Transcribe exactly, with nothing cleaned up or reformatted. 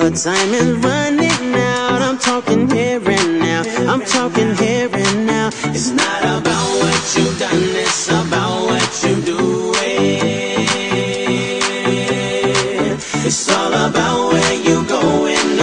your time is running out. I'm talking here and now. I'm talking here and now. It's not about what you've done, it's about what you doing. It's all about where you going.